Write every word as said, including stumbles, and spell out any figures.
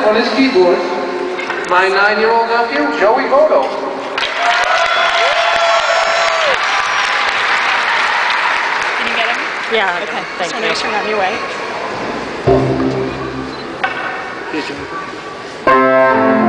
on his keyboard, my nine-year-old nephew, Joey Votto. Can you get him? Yeah, Okay, thank just want you. to make sure I'm on your way. Here, Joey.